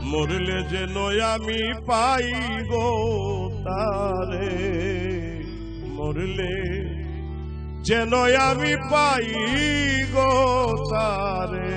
মরলে যেন আমি পাই গো তারে, মরলে যেন আমি পাই গো তারে।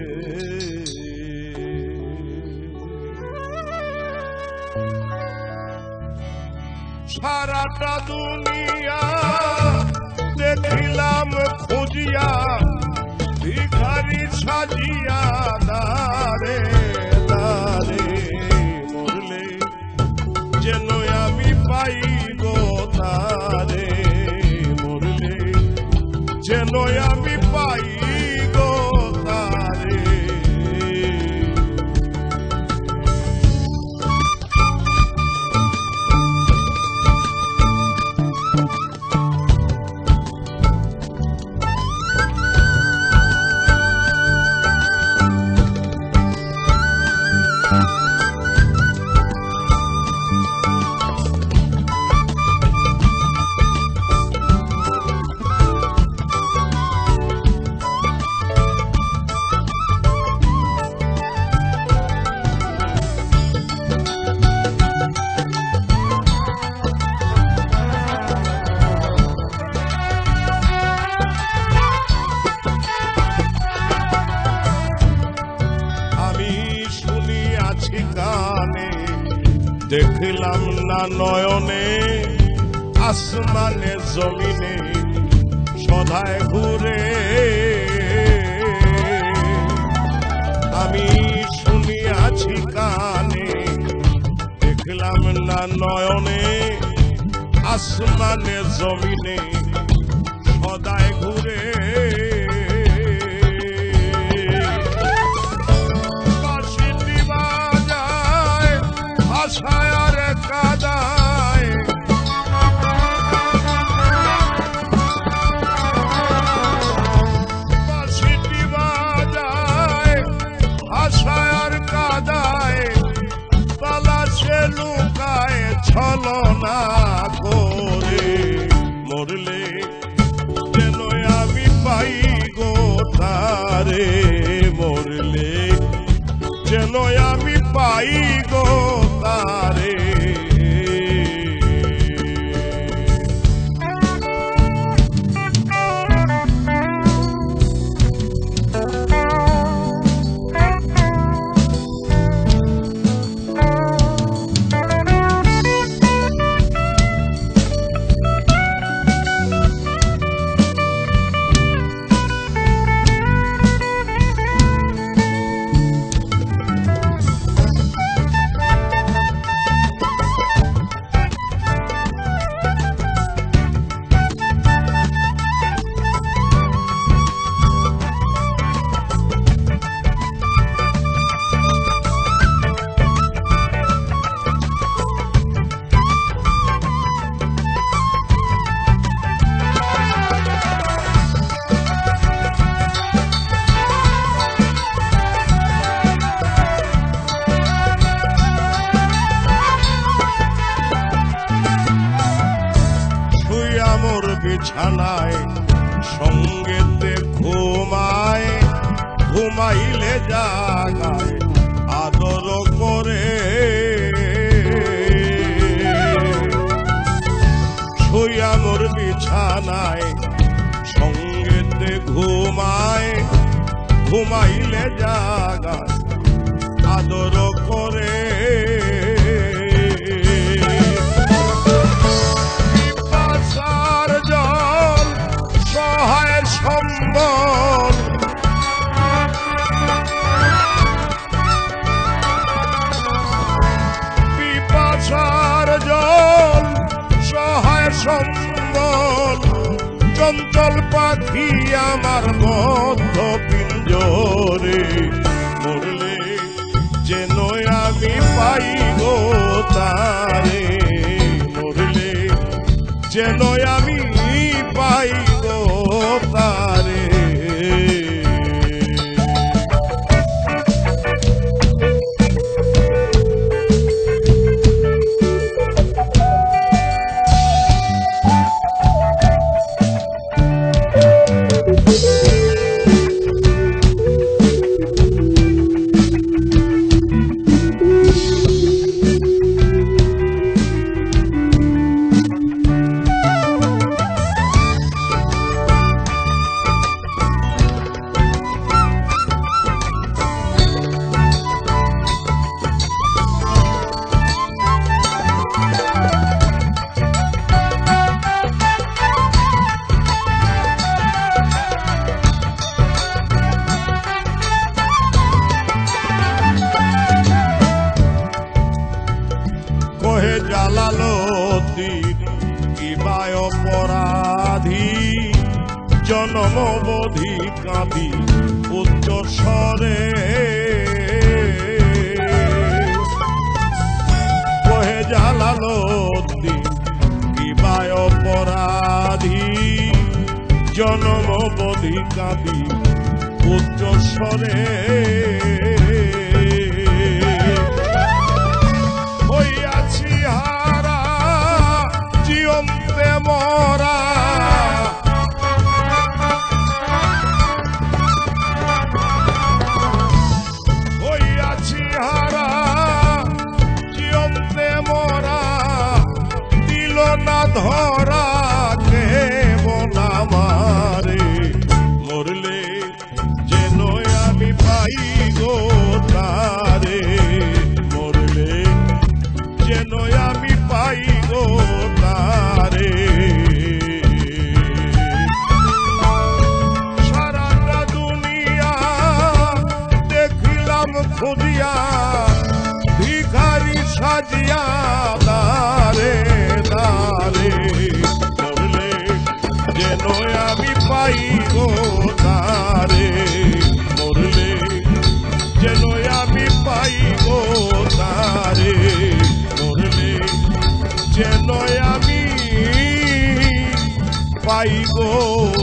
সারাটা দুনিয়া দেখিলাম খুঁজিয়া, ভিখারি সাজিয়া দারে দারে, মরলে যেন আমি পাই গো তারে, মরলে যেন আমি পাই গো তারে। কানে দেখলাম না নয়নে, আসমানে জমিনে সদায় ঘুরে। আমি শুনিয়াছি কানে দেখলাম না নয়নে, আসমানে জমিনে সদায় ঘুরে। ছায়ার কাদায় বাঁশিটি বাজায়, আশায়ার কাদায় তালাশে লুকায় ছলনা করে। মরলে যেন আমি পাই গো তারে, মরলে যেন আমি পাই গো তারে। বিছানায় সঙ্গেতে ঘুমায়, ঘুমাইলে জাগায় আদর করে। শুইয়া মোর বিছানায় সঙ্গেতে ঘুমায়, ঘুমাইলে জাগায় আদর করে। সম্বল পিপাসার জল সহায় সম্বল, চঞ্চল পাখি আমার বদ্ধ পিঞ্জরে। মরলে যেন আমি পাই গো তারে, মরলে যেন আমি পাই গো তারে। জনমবধি কাঁদি উচ্চ স্বরে কহে জ্বালালো দিন কিবায় অপরাধী জনমবধি কাঁদি উচ্চ স্বরে হইয়াছি হারা জিয়ন্তে মরা হইয়াছি হারা জিয়ন্তে মরা দিল না ধরা কে বলা মারে মরলে যেন আমি পাই গো তারে মরলে যেন আমি পাই গো তারে সারাটা দুনিয়া দেখিলাম খুঁজিয়া ভিখারি সাজিয়া দারে দারে মরলে যেন আমি পাই গো তারে মরলে যেন আমি পাই গো তারে মরলে যেন আমি পাই গো